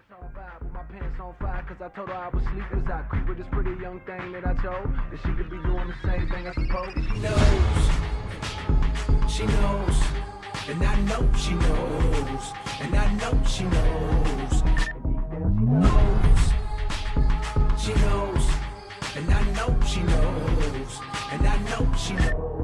That's how I vibe with my pants on fire, cause I told her I was sleep as I creep with this pretty young thing that I told that she could be doing the same thing I suppose. She knows, and I know she knows, and I know she knows, she knows, and I know she knows, and I know she knows.